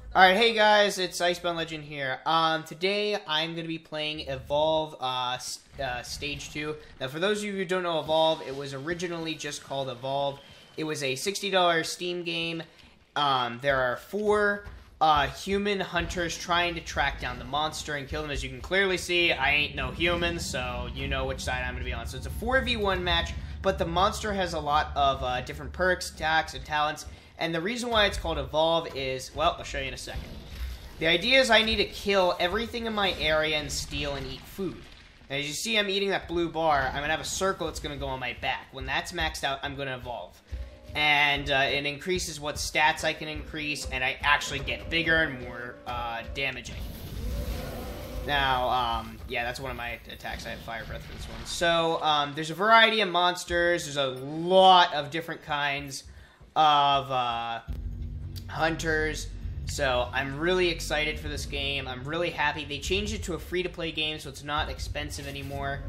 Alright, hey guys, it's Icebound Legend here. Today I'm going to be playing Evolve Stage 2. Now, for those of you who don't know Evolve, it was originally just called Evolve. It was a $60 Steam game. There are 4 human hunters trying to track down the monster and kill them. As you can clearly see, I ain't no human, so you know which side I'm going to be on. So it's a 4v1 match, but the monster has a lot of different perks, attacks, and talents. And the reason why it's called Evolve is, well, I'll show you in a second. The idea is I need to kill everything in my area and steal and eat food. And as you see, I'm eating that blue bar. I'm going to have a circle that's going to go on my back. When that's maxed out, I'm going to evolve. And it increases what stats I can increase, and I actually get bigger and more damaging. Now, yeah, that's one of my attacks. I have Fire Breath for this one. So, there's a variety of monsters. There's a lot of different kinds of hunters, so I'm really excited for this game. I'm really happy. They changed it to a free-to-play game, so it's not expensive anymore.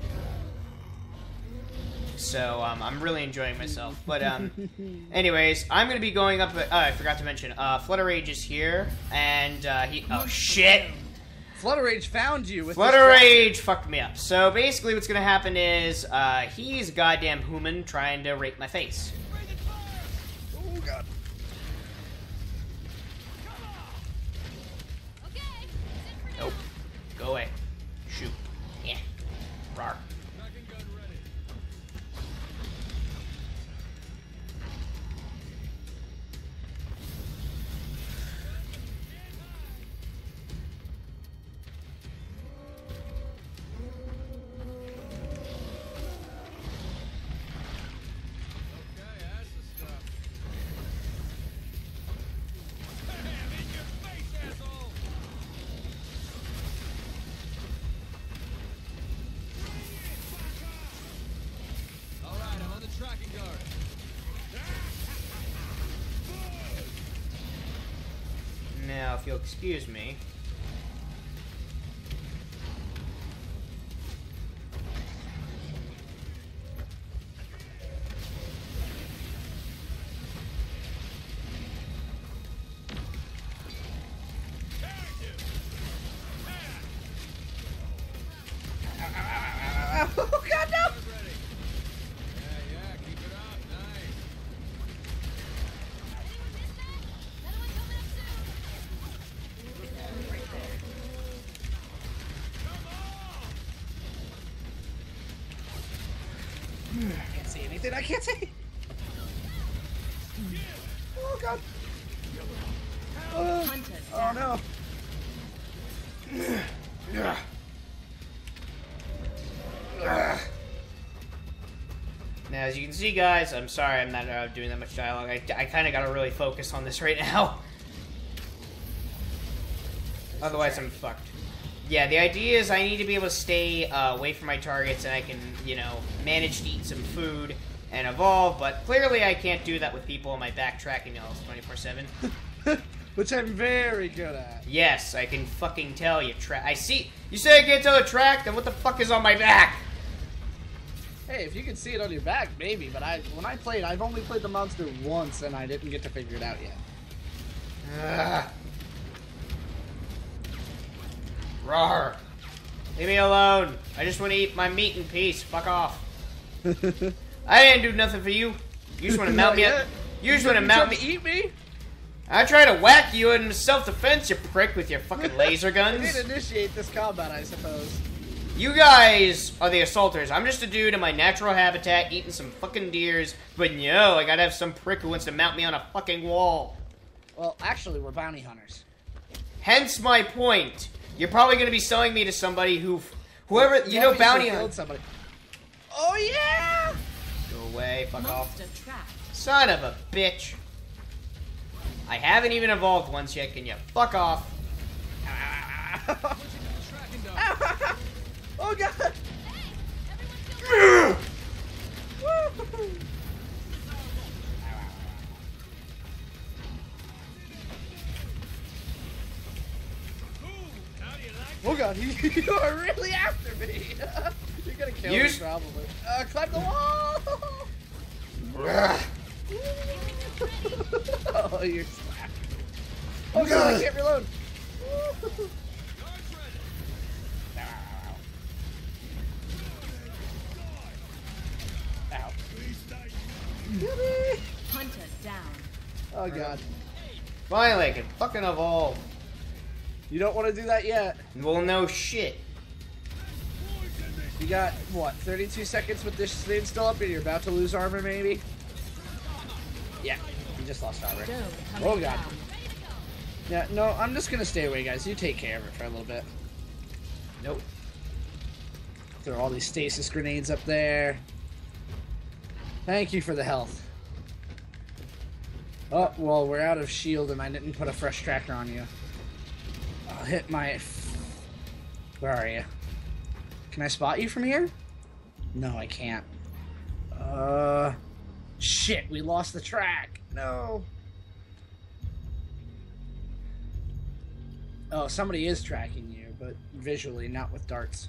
So, I'm really enjoying myself. But, anyways, I'm going to be going up... I forgot to mention, Flutter Rage is here, and, oh, shit! Flutter Rage found you with Flutter Rage fucked me up. So, basically, what's going to happen is, he's a goddamn human trying to rape my face. Oh, God. Nope. Go away. Shoot. Yeah. Rawr. Now, if you'll excuse me. Oh, God, no! I can't see anything. I can't see. Oh, God. Oh no. Now, as you can see, guys, I'm sorry I'm not doing that much dialogue. I kind of got to really focus on this right now. Otherwise, I'm fucked. Yeah, the idea is I need to be able to stay away from my targets, and I can, you know, manage to eat some food and evolve, but clearly I can't do that with people on my back tracking me all 24/7. Which I'm very good at. Yes, I can fucking tell you. I see. You say I can't tell a track, then what the fuck is on my back? Hey, if you can see it on your back, maybe, but when I played, I've only played the monster once, and I didn't get to figure it out yet. Ugh. Rawr. Leave me alone. I just want to eat my meat in peace. Fuck off. I didn't do nothing for you. You just want to mount me up. You just want to mount me. Eat me? I try to whack you in self-defense, you prick, with your fucking laser I guns. did initiate this combat, I suppose. You guys are the assaulters. I'm just a dude in my natural habitat eating some fucking deers, but no, I gotta have some prick who wants to mount me on a fucking wall. Well, actually, we're bounty hunters. Hence my point. You're probably gonna be selling me to somebody whoever, you know, Yeah, bounty killed hunt. somebody. Oh, yeah! Go away, fuck off. Monster trapped. Son of a bitch. I haven't even evolved once yet, can you fuck off? Oh, God! Oh god, you are really after me! You're gonna kill me probably. Climb the wall! Oh, you're slapped. Oh Oh god, I can't reload. Ow. Hunter down. Oh god. Finally, I can fucking evolve. You don't want to do that yet. Well, no shit. You got, what, 32 seconds with this thing still up and you're about to lose armor, maybe? Yeah, you just lost armor. Dome Oh coming god. down. Yeah, no, I'm just gonna stay away, guys. You take care of it for a little bit. Nope. Throw all these stasis grenades up there. Thank you for the health. Oh, well, we're out of shield and I didn't put a fresh tracker on you. I'll hit my... Where are you? Can I spot you from here? No, I can't. Shit, we lost the track. No. Oh, somebody is tracking you, but visually, not with darts.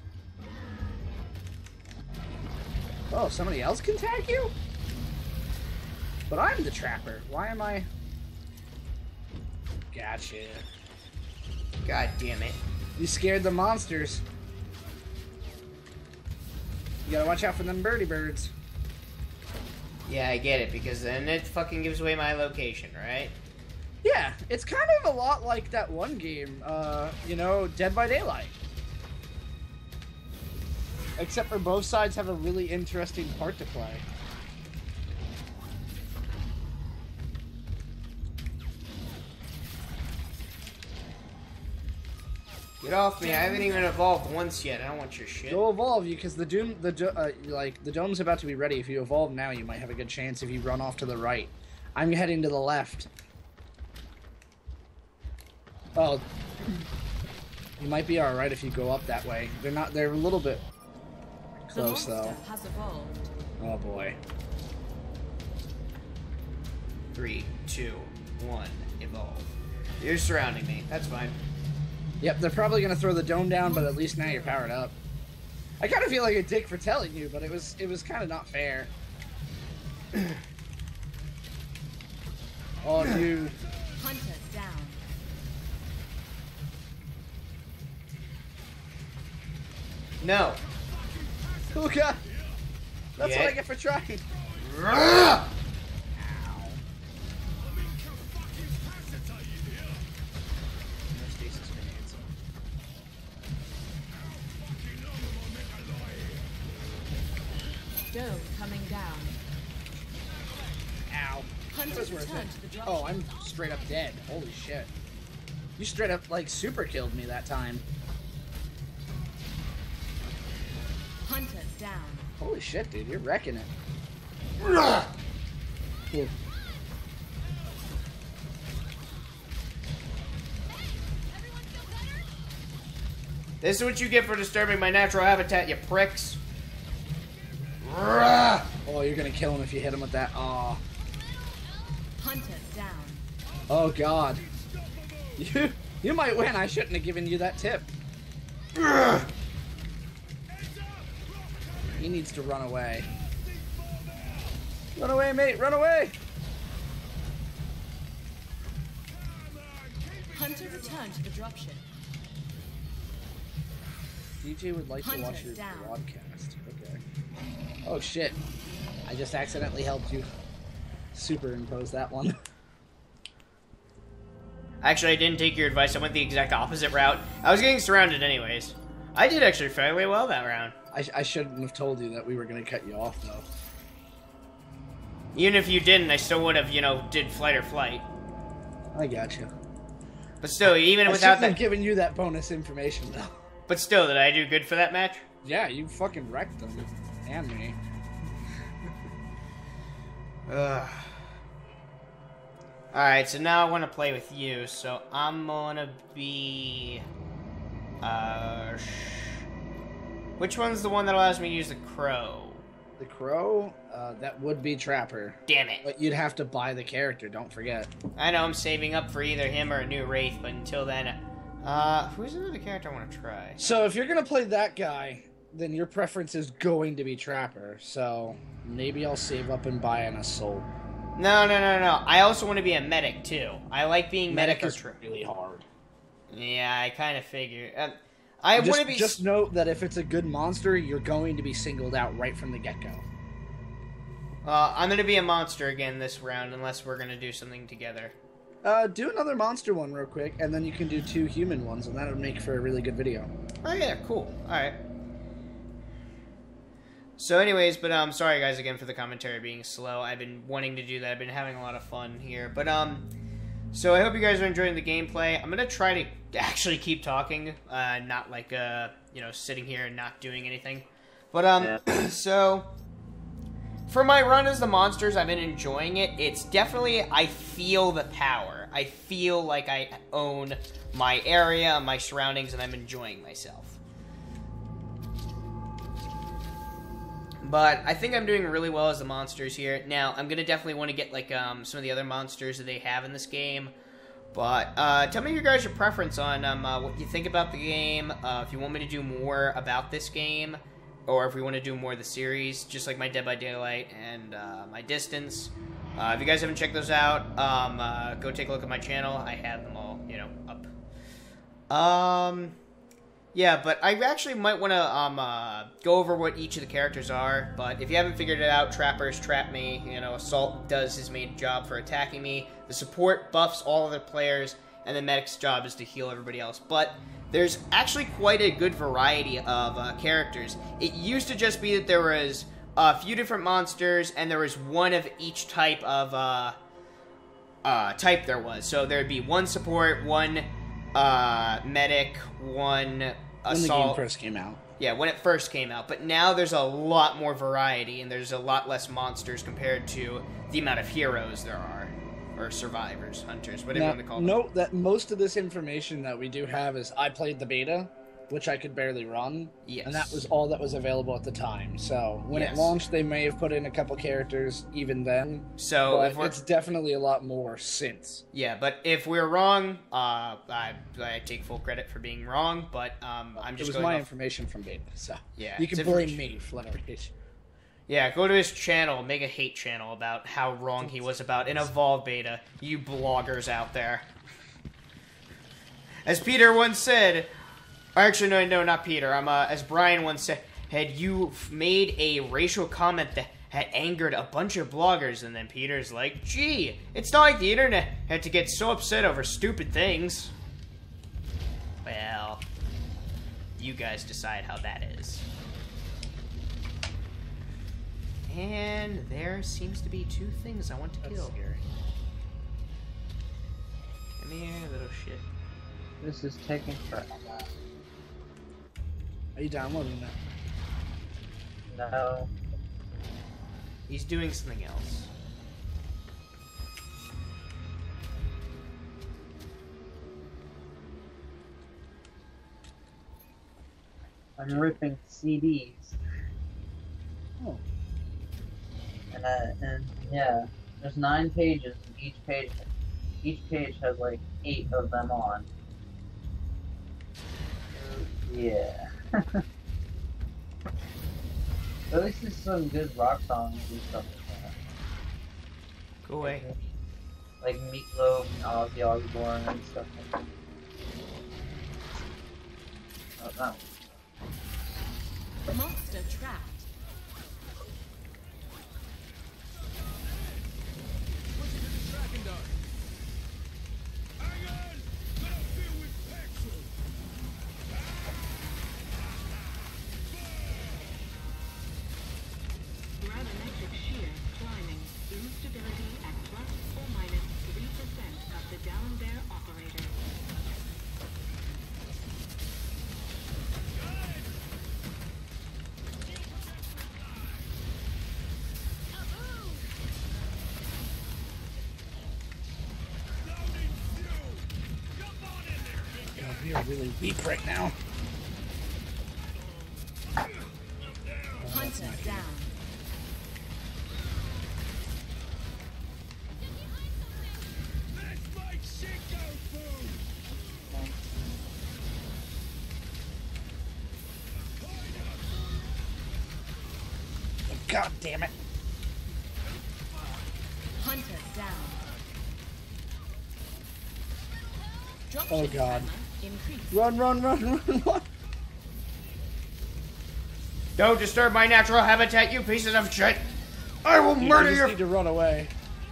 Oh, somebody else can tag you? But I'm the trapper. Why am I... Gotcha. God damn it. You scared the monsters. You gotta watch out for them birdie birds. Yeah, I get it, because then it fucking gives away my location, right? Yeah, it's kind of a lot like that one game, you know, Dead by Daylight. Except for both sides have a really interesting part to play. Get off me, I haven't even evolved once yet. I don't want your shit. Go evolve you, because the dome's about to be ready. If you evolve now, you might have a good chance if you run off to the right. I'm heading to the left. Oh, you might be alright if you go up that way. They're a little bit The close, monster though. has evolved. Oh, boy. 3, 2, 1, evolve. You're surrounding me. That's fine. Yep, they're probably going to throw the dome down, but at least now you're powered up. I kind of feel like a dick for telling you, but it was kind of not fair. Oh, dude. Hunter down. No. Oh, God. That's Yeah. what I get for trying. Ugh! No stasis grenades. Dome coming down. Ow. Hunter That was worth returned it. to the drop. Oh, I'm straight up dead. Holy shit. You straight up, like, super killed me that time. Hunter down. Holy shit, dude. You're wrecking it. Ugh! Ooh. This is what you get for disturbing my natural habitat, you pricks. Ugh! Oh, you're gonna kill him if you hit him with that. Oh. Hunter down. Oh, God. You might win. I shouldn't have given you that tip. Ugh! He needs to run away. Run away, mate. Run away. Hunter returned to the dropship. DJ would like to Hunter watch your down. broadcast. Okay. Oh, shit. I just accidentally helped you superimpose that one. Actually, I didn't take your advice. I went the exact opposite route. I was getting surrounded anyways. I did actually fairly well that round. I shouldn't have told you that we were going to cut you off, though. Even if you didn't, I still would have, you know, did flight or flight. I got you. But still, even I without shouldn't have that... given you that bonus information, though. But still, did I do good for that match? Yeah, you fucking wrecked them. And me. Ugh. Alright, so now I want to play with you, so I'm gonna be... Which one's the one that allows me to use the crow? The crow, that would be Trapper. Damn it. But you'd have to buy the character, don't forget. I know I'm saving up for either him or a new Wraith, but until then... who's another character I want to try? So if you're gonna play that guy, then your preference is going to be Trapper. So maybe I'll save up and buy an Assault. No, no, no, no. I also want to be a medic too. I like being medic or is really hard. Yeah, I kind of figure. I want to be. Just note that if it's a good monster, you're going to be singled out right from the get-go. I'm gonna be a monster again this round, unless we're gonna do something together. Do another monster one real quick, and then you can do 2 human ones, and that would make for a really good video. Oh yeah, cool. All right. So, anyways, but sorry guys again for the commentary being slow. I've been wanting to do that. I've been having a lot of fun here, but so I hope you guys are enjoying the gameplay. I'm gonna try to actually keep talking, not like you know, sitting here and not doing anything. But so. For my run as the monsters, I've been enjoying it. It's definitely, I feel the power. I feel like I own my area, my surroundings, and I'm enjoying myself. But I think I'm doing really well as the monsters here. Now, I'm going to definitely want to get like some of the other monsters that they have in this game. But tell me your guys' preference on what you think about the game, if you want me to do more about this game, or if we want to do more of the series, just like my Dead by Daylight and my Distance. If you guys haven't checked those out, go take a look at my channel. I have them all, you know, up. Yeah, but I actually might want to go over what each of the characters are. But if you haven't figured it out, trappers trap me. You know, Assault does his main job for attacking me. The support buffs all other players, and the medic's job is to heal everybody else. But there's actually quite a good variety of characters. It used to just be that there was a few different monsters, and there was one of each type of type there was. So there'd be one support, one medic, one assault. When the game first came out. Yeah, when it first came out. But now there's a lot more variety, and there's a lot less monsters compared to the amount of heroes there are. Or survivors, hunters, whatever you want to call them. Note that most of this information that we do have is I played the beta, which I could barely run. Yes. And that was all that was available at the time. So when it launched, they may have put in a couple characters even then. So but it's definitely a lot more since. Yeah, but if we're wrong, I take full credit for being wrong, but I'm just It was my information from beta, so yeah, you can blame me for whatever it is. Yeah, go to his channel, make a hate channel about how wrong he was about an Evolve beta, you bloggers out there. As Peter once said, actually no, not Peter, as Brian once said, had you made a racial comment that had angered a bunch of bloggers, and then Peter's like, gee, it's not like the internet had to get so upset over stupid things. Well, you guys decide how that is. And there seems to be 2 things I want to kill. Scary. Come here, little shit. This is taking forever. Are you downloading that? No. He's doing something else. I'm ripping CDs. Oh. And yeah, there's 9 pages. And each page has like 8 of them on. Yeah. At least there's some good rock songs and stuff like that. Go away. Like Meatloaf and Ozzy Osbourne and stuff like that. Oh, that one. Monster trapped. Gravimetric shear climbing. Instability at plus or minus 3% of the down there operator. God, we are really weak right now. Hunter down. God damn it. Hunter down. Oh god. Increase. Run, run, run, run, run. Don't disturb my natural habitat, you pieces of shit! I will You murder just your. need to run away.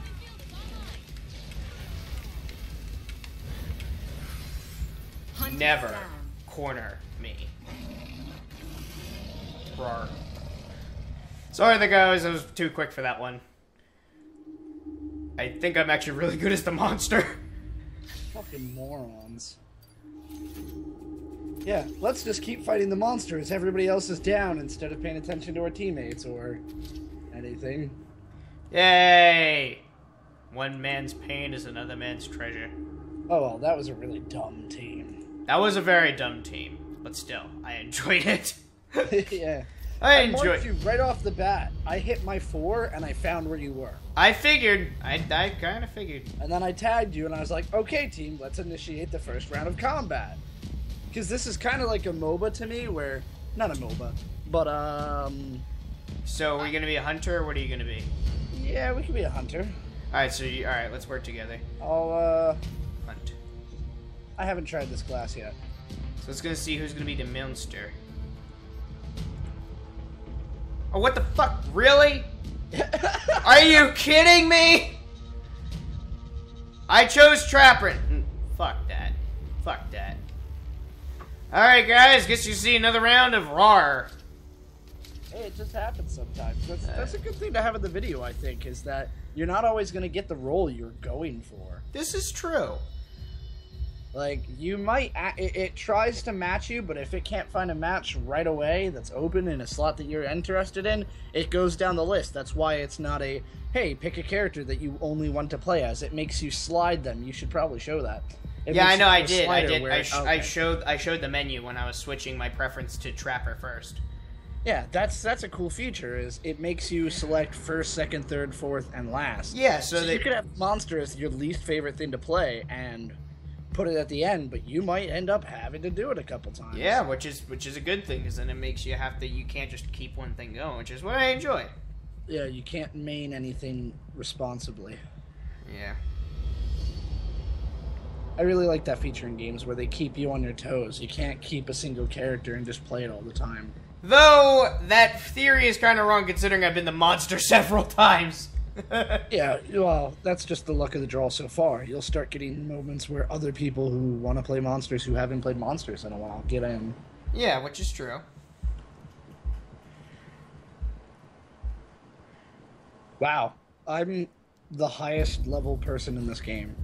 Hunter Never down. corner me. Roar. Sorry, the guys, I was too quick for that one. I think I'm actually really good as the monster. Fucking morons. Yeah, let's just keep fighting the monsters. Everybody else is down instead of paying attention to our teammates or anything. Yay! One man's pain is another man's treasure. Oh well, that was a really dumb team. That was a very dumb team, but still, I enjoyed it. Yeah. I marked enjoyed. you right off the bat. I hit my 4 and I found where you were. I figured. I kind of figured. And then I tagged you and I was like, okay team, let's initiate the first round of combat. Because this is kind of like a MOBA to me where, not a MOBA, but So, are you gonna be a hunter, or what are you gonna be? yeah, we could be a hunter. All right, so all right, let's work together. I'll Hunt. I haven't tried this class yet. So let's gonna see who's gonna be the monster. Oh, what the fuck? Really? Are you kidding me? I chose Trapper. Fuck that. Fuck that. Alright, guys. Guess you see another round of RAR. Hey, it just happens sometimes. That's a good thing to have in the video, I think, is that you're not always going to get the role you're going for. This is true. Like, you might... It tries to match you, but if it can't find a match right away that's open in a slot that you're interested in, it goes down the list. That's why it's not a, hey, pick a character that you only want to play as. It makes you slide them. You should probably show that. Yeah, I know. I did. Where, I showed the menu when I was switching my preference to Trapper first. Yeah, that's a cool feature. Is it makes you select first, second, third, fourth, and last. Yeah, so you could have monster as your least favorite thing to play and put it at the end, but you might end up having to do it a couple times. Yeah, which is a good thing, because then it makes you you can't just keep one thing going, which is what I enjoy. Yeah, you can't main anything responsibly. Yeah. I really like that feature in games where they keep you on your toes. You can't keep a single character and just play it all the time. Though, that theory is kind of wrong considering I've been the monster several times. Yeah, well, that's just the luck of the draw so far. You'll start getting moments where other people who want to play monsters who haven't played monsters in a while get in. Yeah, which is true. Wow, I'm the highest level person in this game.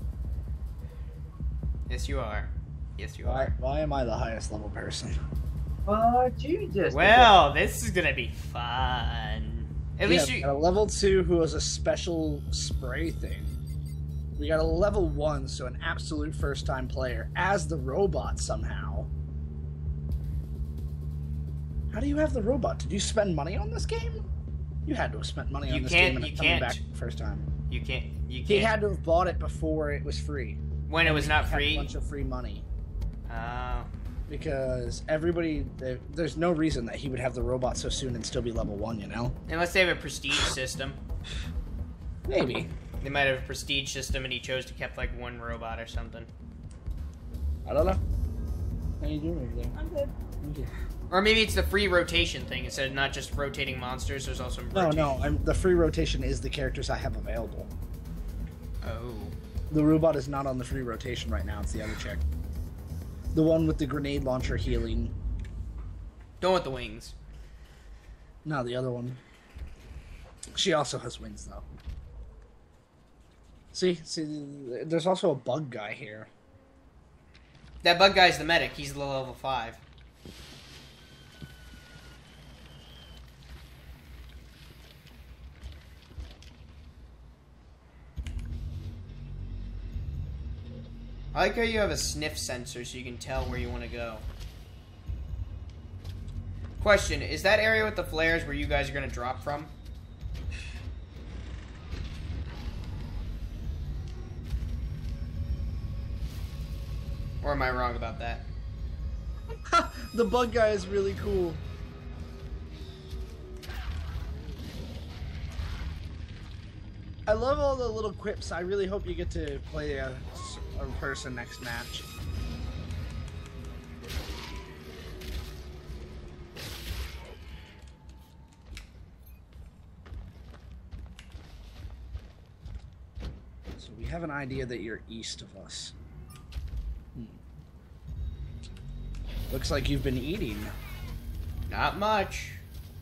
Yes, you are. Yes, you are. Why am I the highest level person? Jesus. Well, this is gonna be fun. At least we you... got a level 2 who has a special spray thing. We got a level 1, so an absolute first-time player, as the robot somehow. How do you have the robot? Did you spend money on this game? You had to have spent money on this game and coming back first time. You can't. He had to have bought it before it was free. When it was not Had free? a bunch of free money. Oh. Because everybody... There's no reason that he would have the robot so soon and still be level 1, you know? Unless they have a prestige system. Maybe. They might have a prestige system and he chose to keep like one robot or something. I don't know. How you doing over there? I'm good. Thank you. Or maybe it's the free rotation thing. Instead of not just rotating monsters, there's also No, the free rotation is the characters I have available. Oh. The robot is not on the free rotation right now. It's the other chick. The one with the grenade launcher healing. Don't want the wings. No, the other one. She also has wings, though. See, there's also a bug guy here. That bug guy's the medic. He's the level 5. I like how you have a sniff sensor so you can tell where you want to go. Question, is that area with the flares where you guys are going to drop from? Or am I wrong about that? The bug guy is really cool. I love all the little quips. I really hope you get to play a person next match. So we have an idea that you're east of us. Looks like you've been eating. Not much.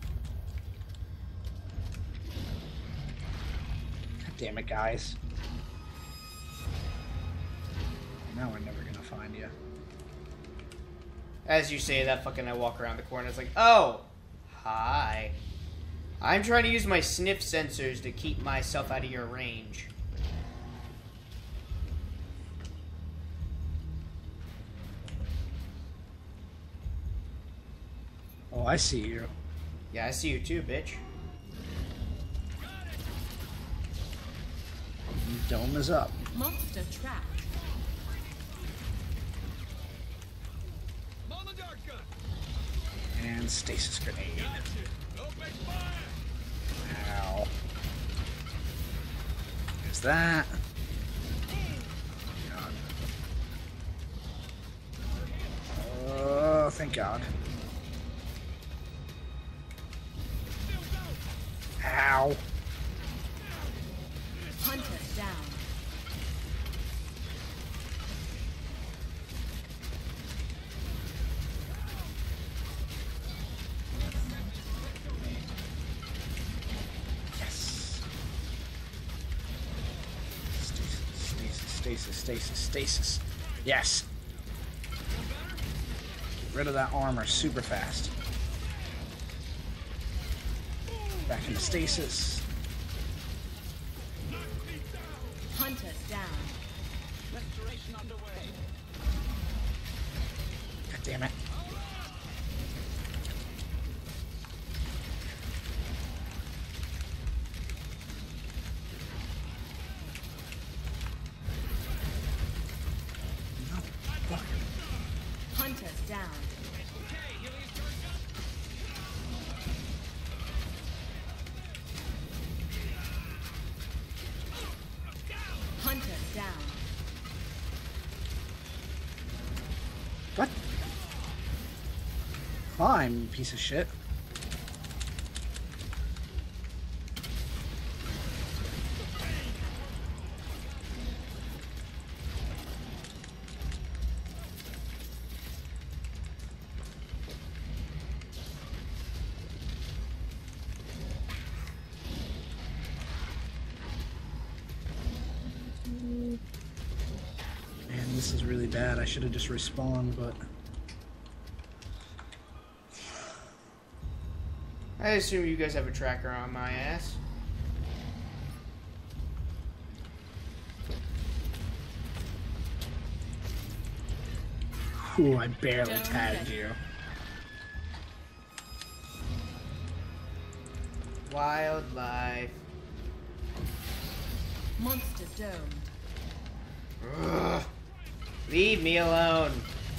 God damn it, guys. Now we're never gonna find you. As you say that, fucking I walk around the corner. It's like, oh, hi. I'm trying to use my sniff sensors to keep myself out of your range. Oh, I see you. Yeah, I see you too, bitch. Dome is up. Monster trapped. And stasis grenade. Ow. There's that. God. Oh, thank God. Ow. Hunter down. Yes. Stasis. Yes. Get rid of that armor super fast. Back into stasis. Hunter down. God damn it. No, fuck. Hunter down. Hunter down. What? Climb, you piece of shit. Man, this is really bad. I should have just respawned, but... I assume you guys have a tracker on my ass. Ooh, I barely tagged you. Wildlife. Monster domed. Ugh. Leave me alone.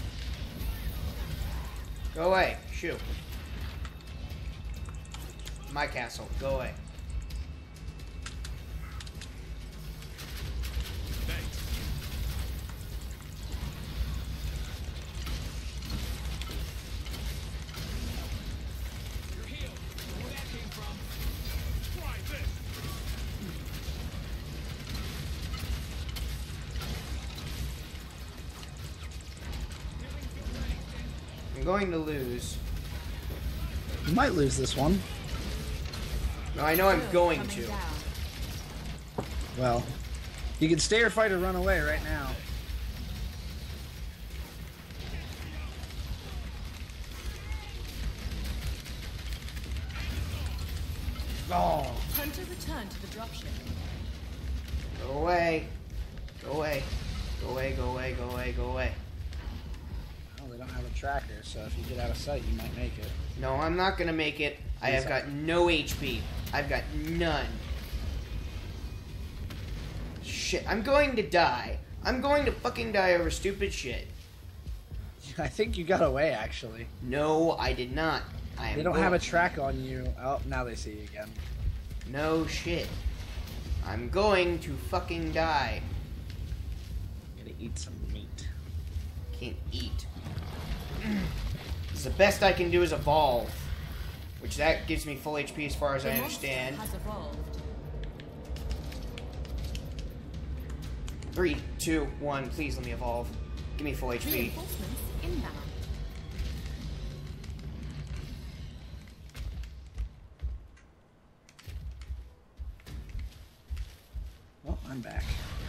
Go away. Shoot. My castle. Go away. I'm going to lose. You might lose this one. No, I know I'm going Coming to. down. Well, you can stay or fight or run away right now. Oh, Hunter returned to the dropship. Go away. Go away. Go away, go away, go away, go away. well, they don't have a tracker, so if you get out of sight, you might make it. No, I'm not gonna make it. I have got no HP. I've got none. Shit, I'm going to die. I'm going to fucking die over stupid shit. I think you got away, actually. No, I did not. I am They don't going- have a track on you. Oh, now they see you again. No shit. I'm going to fucking die. Gotta eat some meat. Can't eat. The best I can do is evolve. Which that gives me full HP as far as I The monster understand. has evolved. 3, 2, 1. Please let me evolve. Give me full HP. Reinforcements inbound. Well, I'm back.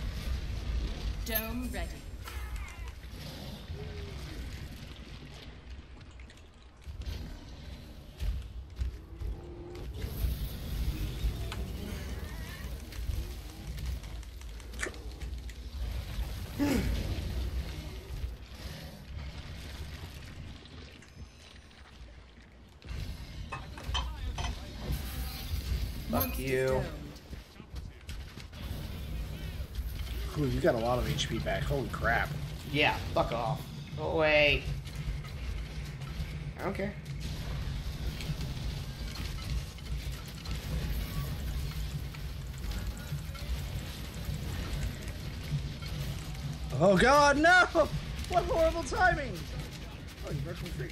Dome ready. Fuck Monster you. domed. Ooh, you got a lot of HP back. Holy crap. Yeah, fuck off. Go away. I don't care. Oh god, no! What horrible timing! Oh, you broke me free.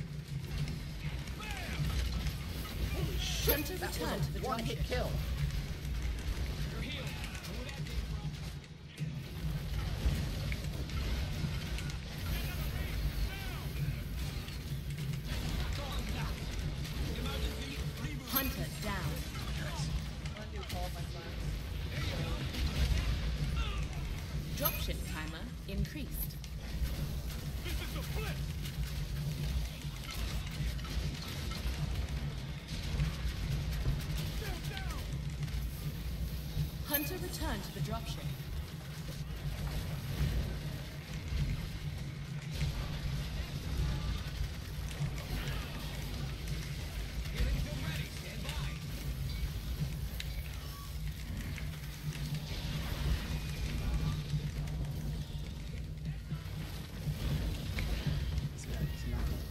Holy shit, Hunter that was returned to the a one-hit dropship. kill. Hunter down. Dropship timer increased. Hunter returned to the dropship. This guy does not know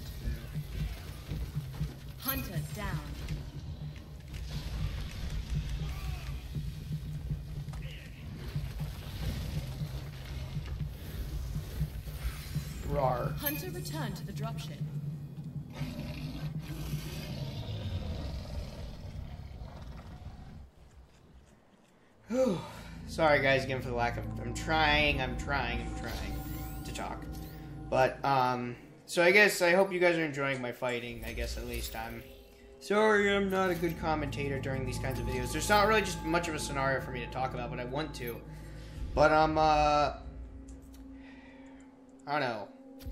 what Hunter down. Rar. Hunter returned to the dropship. Whew. Sorry guys again for the lack of I'm trying to talk. But so I guess I hope you guys are enjoying my fighting. I guess at least I'm sorry I'm not a good commentator during these kinds of videos. There's not really just much of a scenario for me to talk about, but I want to. But I don't know.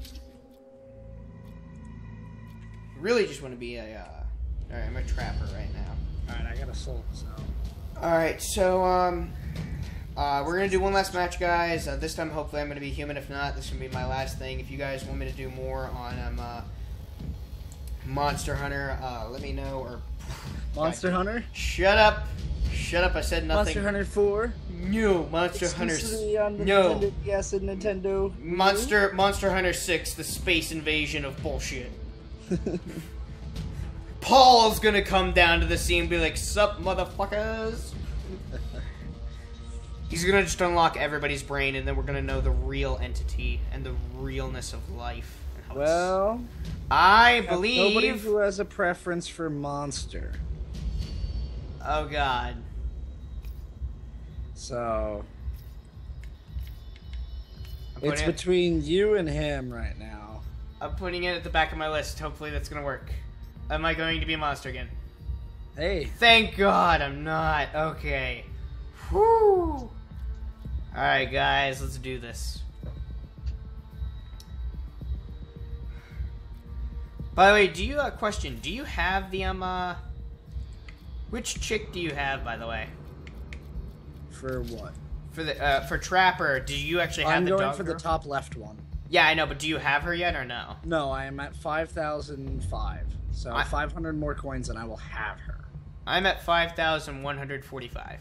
Really just want to be a alright, I'm a trapper right now. Alright, I got a soul, so... Alright, so, we're gonna do one last match, guys. This time, hopefully, I'm gonna be human. If not, this is gonna be my last thing. If you guys want me to do more on, Monster Hunter, let me know, or... Monster Hunter? Shut up! Shut up, I said nothing. Monster Hunter 4? No, Monster Hunter... Exclusively on the No. Nintendo DS and Nintendo. Monster Hunter 6, the space invasion of bullshit. Paul's gonna come down to the scene and be like, sup, motherfuckers? He's gonna just unlock everybody's brain, and then we're gonna know the real entity and the realness of life. And how Well, I nobody believe... who has a preference for Monster. Oh, God. So... I'm It's putting, it, between you and him right now. I'm putting it at the back of my list. Hopefully that's gonna work. Am I going to be a monster again? Hey, Thank God I'm not. Okay. Whew. Alright, guys, let's do this. By the way, do you, question, do you have the, which chick do you have, by the way? for what? For the, for Trapper, do you actually have I'm the going dog for the girl? top left one. Yeah, I know, but do you have her yet, or no? No, I am at 5,005. So I- 500 more coins and I will have her. I'm at 5,145.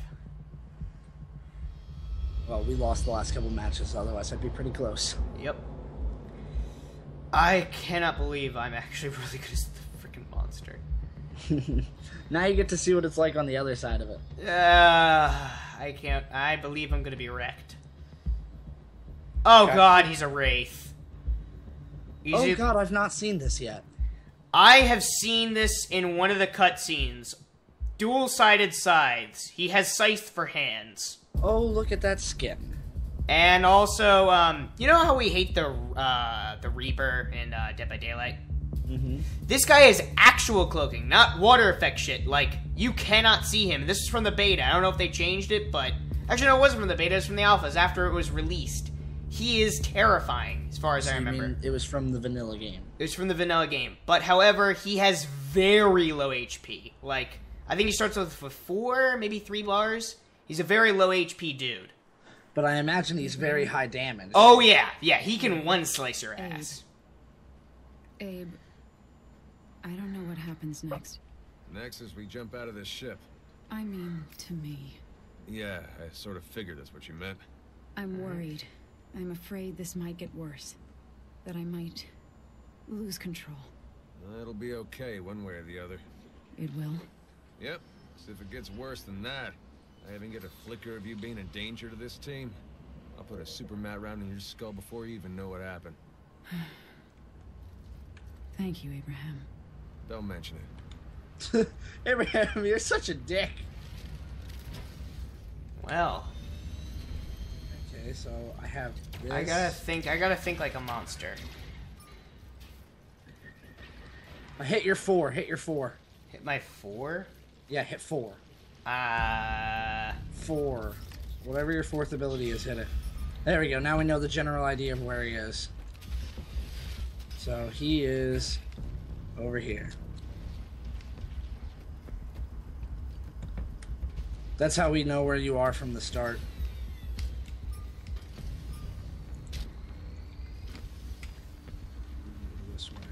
Well, we lost the last couple matches, otherwise I'd be pretty close. Yep. I cannot believe I'm actually really good as the freaking monster. Now you get to see what it's like on the other side of it. I can't. I believe I'm gonna be wrecked. Oh Okay. god, he's a wraith. Oh god, I've not seen this yet. I have seen this in one of the cutscenes. Dual-sided scythes. He has scythe for hands. Oh, look at that skin. And also, you know how we hate the Reaper in Dead by Daylight? Mm-hmm. This guy is actual cloaking, not water effect shit. Like, you cannot see him. This is from the beta. I don't know if they changed it, but... Actually, no, it wasn't from the beta. It was from the alphas after it was released. He is terrifying, as far as I remember. Mean it was from the vanilla game. It was from the vanilla game. But, however, he has very low HP. Like, I think he starts with 4, maybe 3 bars. He's a very low HP dude. But I imagine he's very high damage. Oh, yeah. Yeah, he can one-slice your ass. Abe, I don't know what happens next. Next is we jump out of this ship. I mean, to me. Yeah, I sort of figured that's what you meant. I'm worried. I'm afraid this might get worse. That I might lose control. It'll be okay one way or the other. It will? Yep. So if it gets worse than that, I even get a flicker of you being a danger to this team, I'll put a super mat round in your skull before you even know what happened. Thank you, Abraham. Don't mention it. Abraham, you're such a dick. Well, Okay, so I have this. I gotta think like a monster. Hit your 4. Hit your 4. Hit my 4? Yeah, hit 4. 4. Whatever your 4th ability is, hit it. There we go. Now we know the general idea of where he is. So he is over here. That's how we know where you are from the start. This way.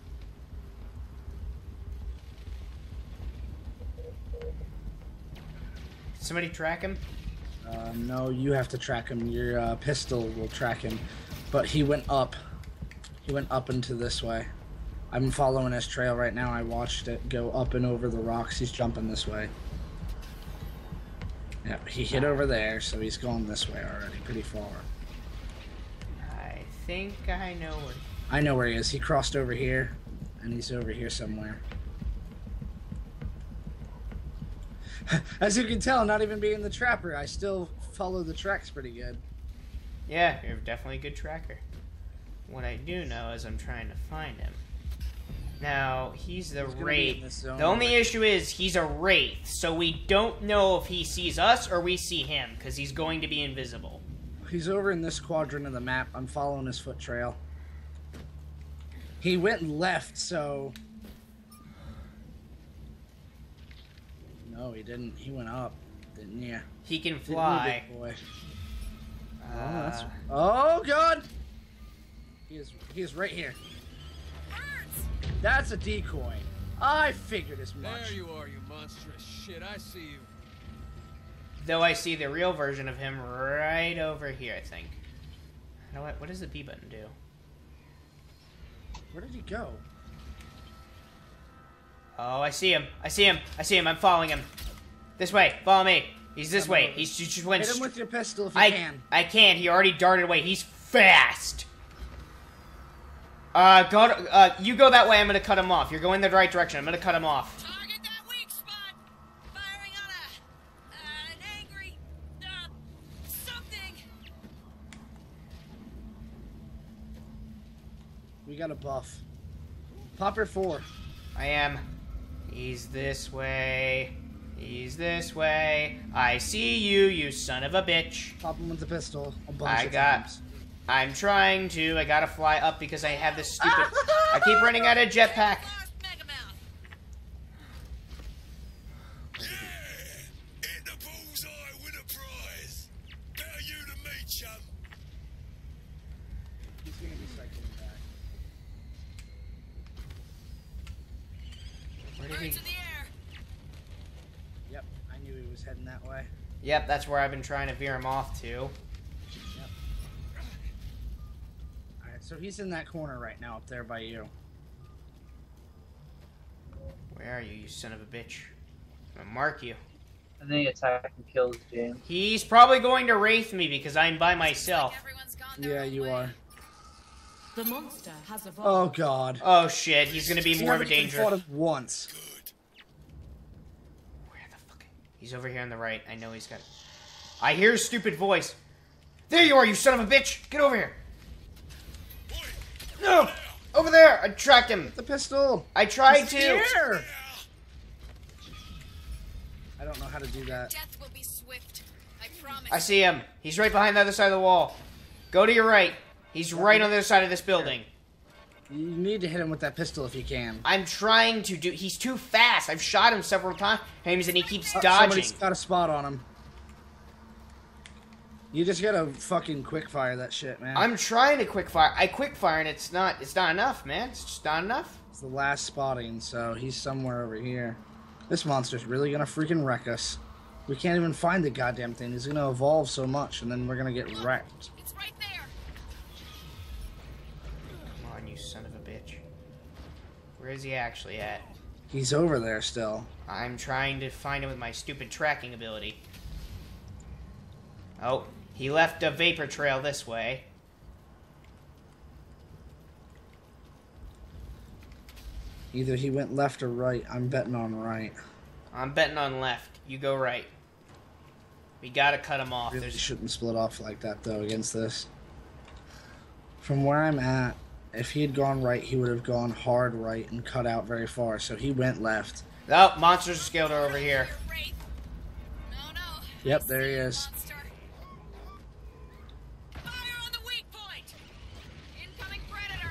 Somebody track him? No, you have to track him. Your pistol will track him. But he went up. He went up into this way. I'm following his trail right now. I watched it go up and over the rocks. He's jumping this way. Yep, he hit over there, so he's going this way already, pretty far. I think I know where. I know where he is. He crossed over here, and he's over here somewhere. As you can tell, not even being the trapper, I still follow the tracks pretty good. Yeah, you're definitely a good tracker. What I do know is I'm trying to find him. Now, he's the He's gonna be in Wraith. this zone The only right- issue is he's a Wraith, so we don't know if he sees us or we see him, because he's going to be invisible. He's over in this quadrant of the map. I'm following his foot trail. He went left, so... No, he didn't. He went up, didn't you? He can Didn't you, fly. big boy? Uh, Oh, God! He is right here. That's a decoy. I figured as much. There you are, you monstrous shit. I see you. Though I see the real version of him right over here, I think. You know what does the B button do? Where did he go? Oh, I see him. I see him. I see him. I'm following him. This way. Follow me. He's this way. He just went Hit him straight. with your pistol if you can. I can't. He already darted away. He's fast. You go that way. I'm gonna cut him off. You're going the right direction. I'm gonna cut him off. Target that weak spot! Firing on an angry, something! We got a buff. Popper 4. I am. He's this way. He's this way. I see you, you son of a bitch. Pop him with the pistol a bunch of got. times. I'm trying to. I gotta fly up because I have this stupid. I keep running out of jetpack. Lost Megamouth! Hit the bullseye with a prize. Better you than me, chum. He's gonna be cycling back. Where did Birds he? in the air! Yep, I knew he was heading that way. Yep, that's where I've been trying to veer him off to. Yep. Alright, so he's in that corner right now up there by you. Where Where are you, you son of a bitch? I'm gonna mark you. And then he attacks and kills James. He's probably going to wraith me because I'm by myself. Everyone's gone their Yeah, own you way. are. The monster has evolved. Oh god. Oh shit, he's gonna be more of a Never even danger. fought him once. Where the fuck? He's over here on the right. I know he's got. I hear his stupid voice. There you are, you son of a bitch! Get over here. No, over there. I tracked him. The pistol. I tried He's to. here. I don't know how to do that. Death will be swift. I promise. I see him. He's right behind the other side of the wall. Go to your right. He's right on the other side of this building. You need to hit him with that pistol if you can. I'm trying to do. He's too fast. I've shot him several times, and he keeps dodging. Somebody's got a spot on him. You just gotta fucking quickfire that shit, man. I'm trying to quickfire. I quickfire, and it's not enough, man. It's just not enough. It's the last spotting, so he's somewhere over here. This monster's really gonna freaking wreck us. We can't even find the goddamn thing. He's gonna evolve so much, and then we're gonna get wrecked. It's right there. Come on, you son of a bitch. Where is he actually at? He's over there still. I'm trying to find him with my stupid tracking ability. Oh, he left a vapor trail this way. Either he went left or right. I'm betting on right. I'm betting on left. You go right. We gotta cut him off. Really There's shouldn't split off like that, though, against this. From where I'm at, if he had gone right, he would have gone hard right and cut out very far, so he went left. Oh, monsters scaled are over here. Wraith. No, no. Yep, there he is. Monster. Fire on the weak point. Incoming predator.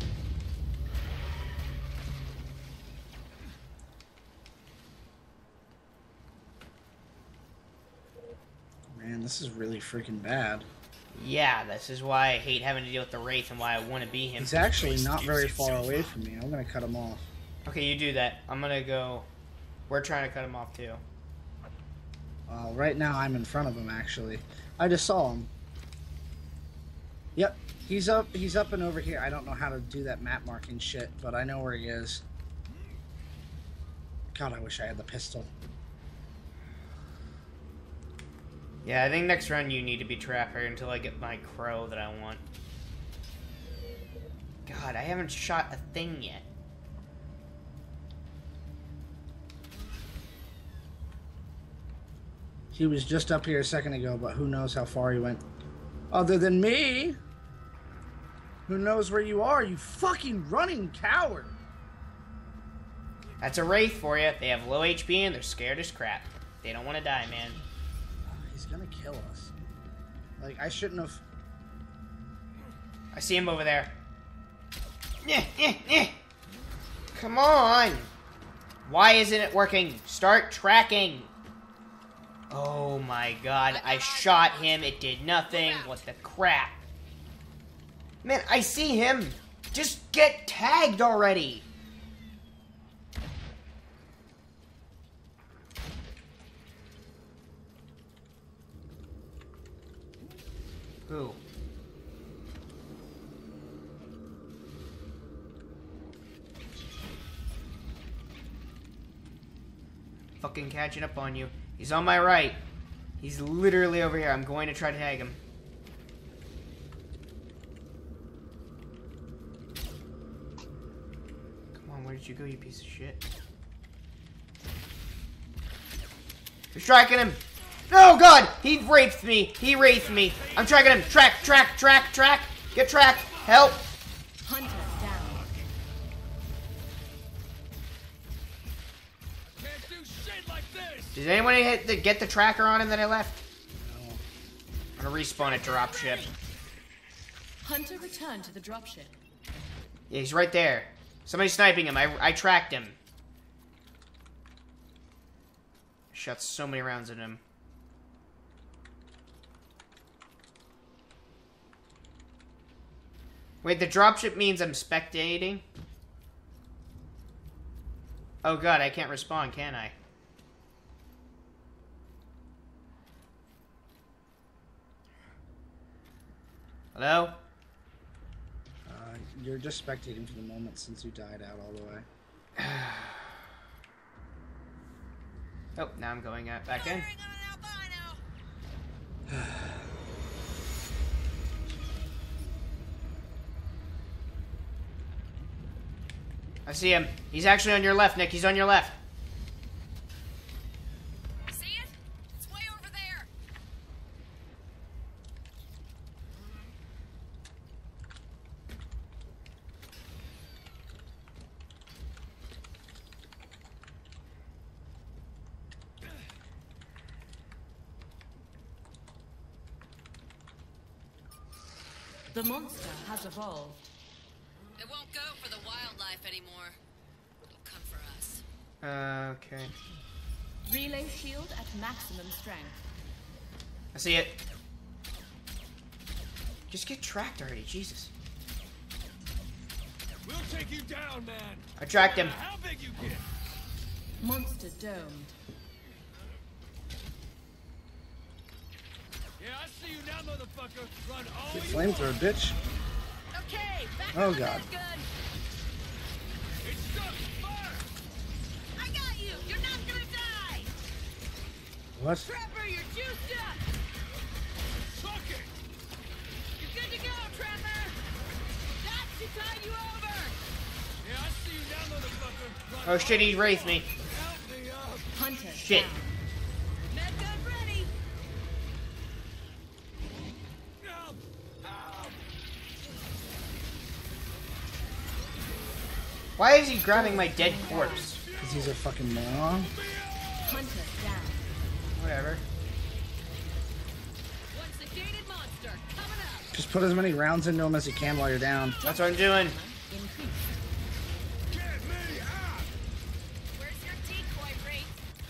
Man, this is really freaking bad. Yeah, this is why I hate having to deal with the Wraith and why I want to be him. He's actually not very far away from me. I'm gonna cut him off. Okay, you do that. I'm gonna go. We're trying to cut him off too. Right now I'm in front of him, actually. I just saw him. Yep, he's up and over here. I don't know how to do that map marking shit, but I know where he is. God, I wish I had the pistol. Yeah, I think next round you need to be Trapper until I get my crow that I want. God, I haven't shot a thing yet. He was just up here a second ago, but who knows how far he went. Other than me! Who knows where you are, you fucking running coward! That's a Wraith for you. They have low HP and they're scared as crap. They don't want to die, man. He's gonna kill us. Like, I shouldn't have... I see him over there. Come on! Why isn't it working? Start tracking! Oh my god, I shot him, it did nothing. What the crap? Man, I see him! Just get tagged already! Who? Fucking catching up on you. He's on my right. He's literally over here. I'm going to try to tag him. Come on, where did you go, you piece of shit? You're striking him! Oh god! He raped me! He wraithed me! I'm tracking him! Track! Track! Track! Track! Get tracked! Help! Hunter down. Can't do shit like this! Did anyone get the tracker on him that I left? No. I'm gonna respawn at dropship. Hunter returned to the dropship. Yeah, he's right there. Somebody's sniping him. I tracked him. Shot so many rounds at him. Wait, the dropship means I'm spectating? Oh god, I can't respawn, can I? Hello? You're just spectating for the moment since you died out all the way. Oh, now I'm going back in. Firing on an albino. I see him. He's actually on your left, Nick. He's on your left. See it? It's way over there. The monster has evolved. It won't go for the wildlife anymore. It'll come for us. Okay. Relay shield at maximum strength. I see it. Just get tracked already, Jesus. We'll take you down, man. I tracked him. How big you get? Monster domed. Yeah, I see you now, motherfucker. Run all Get you flamethrower, bitch. Okay, back Oh, on the God. gun. It's stuck. Fire! I got you. You're not gonna die. What? Trapper, you're juiced up. Suck it! You're good to go, Trapper. That should tide you over. Yeah, I see you now, motherfucker. Run Oh shit, he wraithed me. Help me up. Hunter Shit. down. Med gun ready. Help! Help! Why is he grabbing my dead corpse? Because he's a fucking moron. Hunter down. Whatever. What's the gated monster coming up? Just put as many rounds into him as you can while you're down. That's what I'm doing. Increased. Get me out! Where's your decoy rate?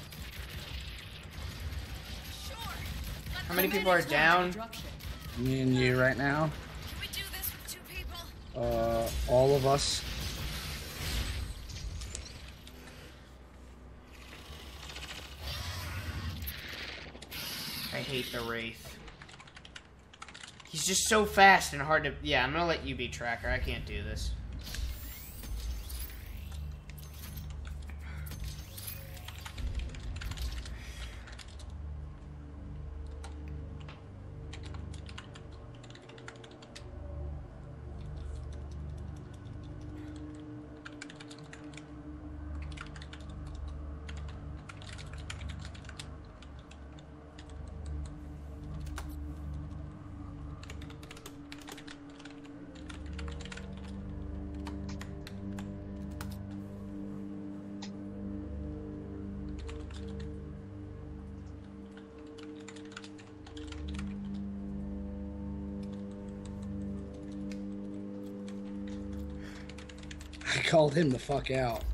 Sure. Let How many them people are in. down? Disruption. Me and you right now. Can we do this with 2 people? All of us. I hate the Wraith. He's just so fast and hard to... Yeah, I'm gonna let you be Tracker. I can't do this. I called him the fuck out.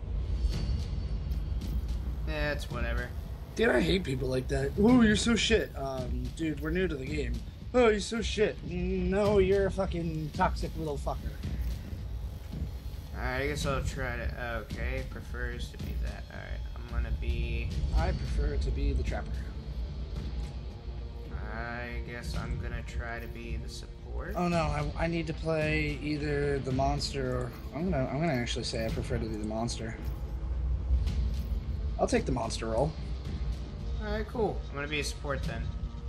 Yeah, it's whatever. Dude, I hate people like that. Oh, you're so shit. Dude, we're new to the game. Oh, you're so shit. No, you're a fucking toxic little fucker. Alright, I guess I'll try to... Okay, prefers to be that. Alright, I'm gonna be... I prefer to be the trapper. I guess I'm gonna try to be the support. Oh no, I need to play either the monster or I'm gonna actually say I prefer to be the monster. I'll take the monster role. Alright, cool. I'm gonna be a support then.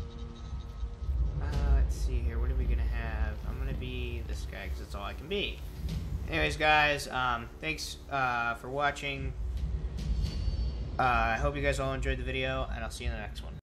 Let's see here. What are we gonna have? I'm gonna be this guy because that's all I can be. Anyways, guys, thanks for watching. I hope you guys all enjoyed the video, and I'll see you in the next one.